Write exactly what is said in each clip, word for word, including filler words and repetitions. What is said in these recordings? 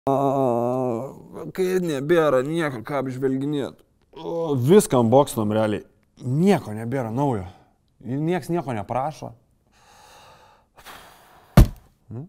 Kai nebėra nieko, ką apžvelginėt. Viską unboxinam realiai. Nieko nebėra naujo. Niekas nieko neprašo. Hmm?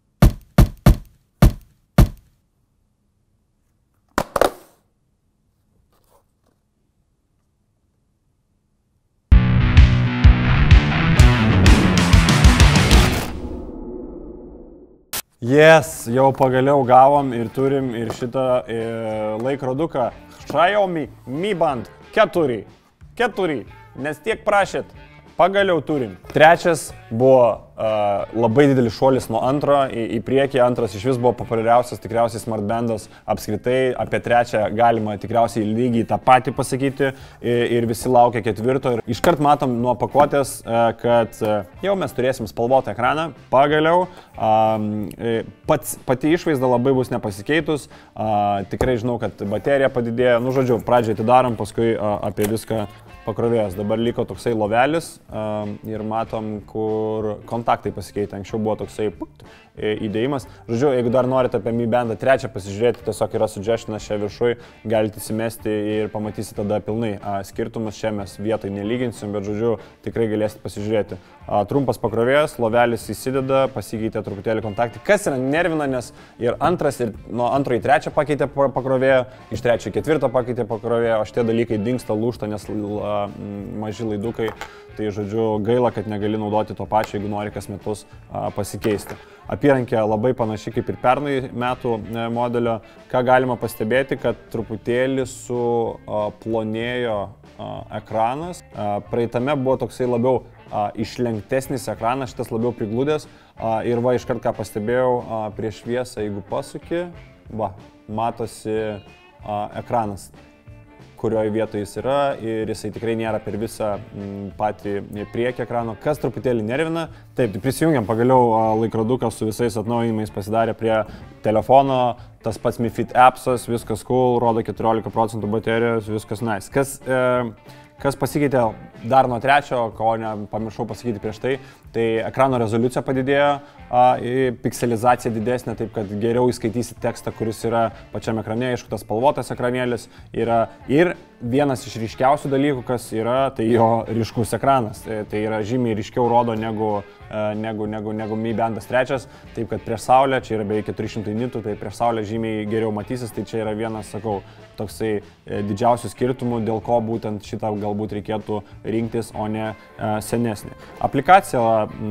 Yes, jau pagaliau gavom ir turim ir šitą e, laikroduką Xiaomi Mi Band keturi. keturi, nes tiek prašėt. Pagaliau turim. Trečias buvo uh, labai didelis šuolis nuo antro į, į priekį. Antras iš vis buvo populiariausias tikriausiai smartbandas apskritai. Apie trečią galima tikriausiai lygiai tą patį pasakyti ir, ir visi laukia ketvirto. Ir iškart matom nuo pakuotės, uh, kad uh, jau mes turėsim spalvotą ekraną. Pagaliau. Um, pats, pati išvaizda labai bus nepasikeitus. Uh, tikrai žinau, kad baterija padidėjo. Nu, žodžiu, pradžiai atidarom, paskui uh, apie viską pakrovėjas. Dabar liko toksai lovelis um, ir matom, kur kontaktai pasikeitė. Anksčiau buvo toksai put, įdėjimas. Žodžiu, jeigu dar norite apie Mi Bandą trečią pasižiūrėti, tiesiog yra suggestionas čia viršui, galite įsimesti ir pamatysite tada pilnai a, skirtumus. Čia mes vietoj nelyginsim, bet žodžiu, tikrai galėsite pasižiūrėti. A, trumpas pakrovėjas, lovelis įsideda, pasikeitė truputėlį kontaktai. Kas yra nervina, nes ir antras, ir nuo antro į trečią pakeitė pakrovėją, iš trečio į ketvirtą pakeitė pakrovėją, o šitie dalykai dingsta, lūžta, nes a, maži laidukai. Tai žodžiu, gaila, kad negali naudoti to pačio, jeigu nori kas metus a, pasikeisti. Apyrankė labai panaši kaip ir pernai metų e, modelio. Ką galima pastebėti, kad truputėlį su a, plonėjo a, ekranas. A, praeitame buvo toksai labiau a, išlenktesnis ekranas, šitas labiau prigludęs. A, ir va, iškart ką pastebėjau, a, prieš šviesą, jeigu pasuki, va, matosi a, ekranas, kurioje vietoje jis yra ir jisai tikrai nėra per visą m, patį priekį ekrano. Kas truputėlį nervina, taip, prisijungiam pagaliau a, laikroduką su visais atnaujinimais, pasidarė prie telefono, tas pats Mi Fit appsas, viskas cool, rodo keturiolika procentų baterijos, viskas nice. Kas, e, kas pasikeitė dar nuo trečio, ko nepamiršau pasakyti prieš tai, tai ekrano rezoliucija padidėjo, a, pikselizacija didesnė, taip kad geriau įskaitysi tekstą, kuris yra pačiame ekrane, aišku, tas spalvotas ekranėlis yra. Ir vienas iš ryškiausių dalykų, kas yra, tai jo ryškus ekranas. Tai, tai yra žymiai ryškiau rodo negu, negu, negu, negu Mi Bandas trečias, taip kad prieš saulę, čia yra beveik keturi šimtai nitų, tai prieš saulę žymiai geriau matysis, tai čia yra vienas, sakau, toksai didžiausių skirtumų, dėl ko būtent šitą galbūt reikėtų rinktis, o ne e, senesnį. Aplikacija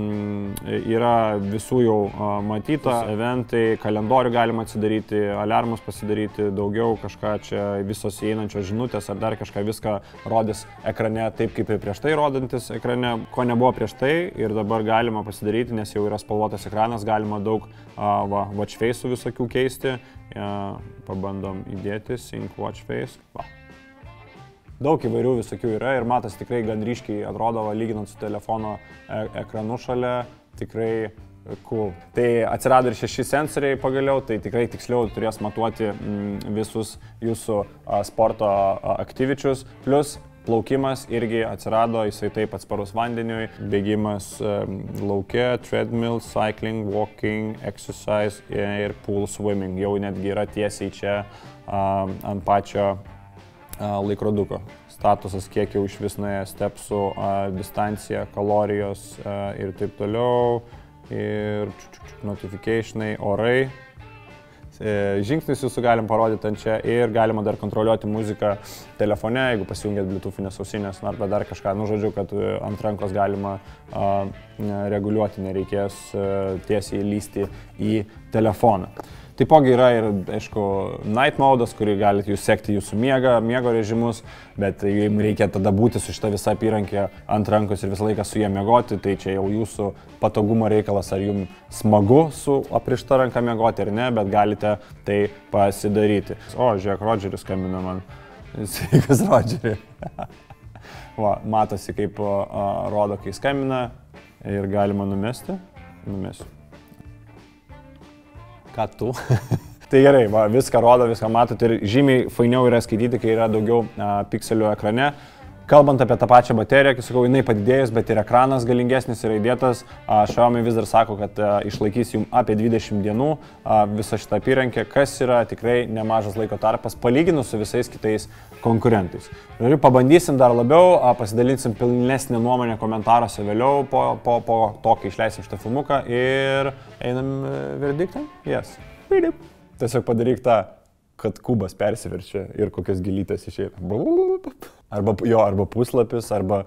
mm, yra visų jau a, matyta, eventai, kalendorių galima atsidaryti, alarmus pasidaryti, daugiau kažką čia visos įeinančios žinutės ar dar kažką, viską rodys ekrane taip, kaip ir prieš tai rodantis ekrane, ko nebuvo prieš tai ir dabar galima pasidaryti, nes jau yra spalvotas ekranas, galima daug a, va, watch face'ų visokių keisti. Ja, pabandom įdėti sync watch face. Va. Daug įvairių visokių yra ir matas tikrai gan ryškiai atrodo, va, lyginant su telefono e ekranu šalia, tikrai cool. Tai atsirado ir šeši sensoriai pagaliau, tai tikrai tiksliau turės matuoti mm, visus jūsų a, sporto a, aktyvičius. Plus plaukimas irgi atsirado, jisai taip atsparus vandeniui, bėgimas um, lauke, treadmill, cycling, walking, exercise ir pool swimming. Jau netgi yra tiesiai čia um, ant pačio uh, laikroduko. Statusas, kiek jau iš vis nuėjo stepsų, uh, distancija, kalorijos uh, ir taip toliau. Ir notificationai, orai. Žingsnius jūsų galim parodyti ant čia ir galima dar kontroliuoti muziką telefone, jeigu pasijungėt bluetoothinės ausinės arba dar kažką, nu žodžiu, kad ant rankos galima a, reguliuoti, nereikės a, tiesiai lysti į telefoną. Taipogi yra ir, aišku, night modas, kurį galite jūs sekti jūsų miegą, miego režimus, bet jeigu reikia tada būti su šita visa apyrankė ant rankos ir visą laiką su jie miegoti, tai čia jau jūsų patogumo reikalas, ar jums smagu su aprišta ranka miegoti ar ne, bet galite tai pasidaryti. O, žiūrėk, Rodžeris skambina man. Sveikas, Rodžeri. Va, matosi, kaip a, rodo, kai skambina ir galima numesti. Numesiu. Ką tu? Tai gerai, va, viską rodo, viską matot ir žymiai fainiau yra skaityti, kai yra daugiau a, pikselių ekrane. Kalbant apie tą pačią bateriją, kai sakau, jinai padidėjus, bet ir ekranas galingesnis yra įdėtas. Xiaomi vis dar sako, kad išlaikys jums apie dvidešimt dienų visą šitą apyrankę, kas yra tikrai nemažas laiko tarpas, palyginus su visais kitais konkurentais. Žodžiu, pabandysim dar labiau, pasidalinsim pilnesnę nuomonę komentaruose vėliau po, po, po to, kai išleisim šitą filmuką ir einam verdiktą? Yes. Tiesiog padaryk tą, kad kubas persiverčia ir kokias gelytės išeina. Arba jo, arba puslapis, arba...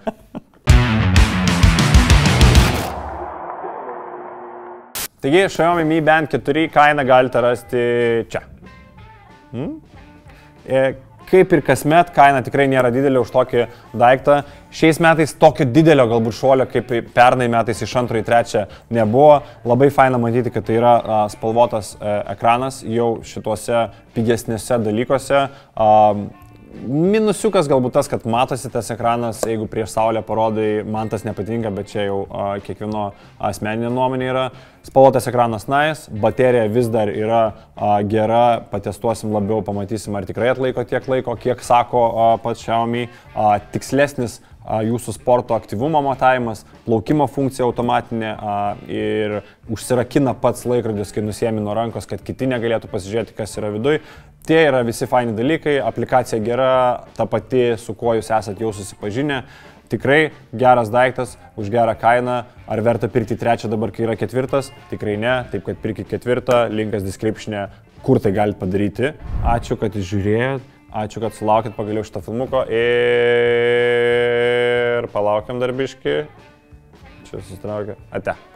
Taigi, Xiaomi Mi Band keturi kainą galite rasti čia. Hmm? E, kaip ir kasmet, kaina tikrai nėra didelė už tokį daiktą. Šiais metais tokio didelio galbūt šuolio, kaip pernai metais iš antro į trečią nebuvo. Labai faina matyti, kad tai yra a, spalvotas a, ekranas jau šituose pigesnėse dalykuose. A, Minusiukas galbūt tas, kad matosi tas ekranas, jeigu prieš saulę parodai, man tas nepatinka, bet čia jau a, kiekvieno asmeninė nuomonė yra. Spalvotas ekranas nice, baterija vis dar yra a, gera, patestuosim labiau, pamatysim, ar tikrai atlaiko tiek laiko, kiek sako a, pats Xiaomi. A, tikslesnis a, jūsų sporto aktyvumo matavimas, plaukimo funkcija automatinė a, ir užsirakina pats laikrodis, kai nusiemi nuo rankos, kad kiti negalėtų pasižiūrėti, kas yra viduj. Tie yra visi faini dalykai, aplikacija gera, ta pati, su kuo jūs esate jau susipažinę. Tikrai geras daiktas, už gerą kainą. Ar verta pirkti trečią dabar, kai yra ketvirtas? Tikrai ne, taip kad pirkit ketvirtą, linkas description'e, kur tai galite padaryti. Ačiū, kad žiūrėjot, ačiū, kad sulaukit pagaliau šitą filmuko ir palaukiam darbiški. Čia susitraukia. Ate.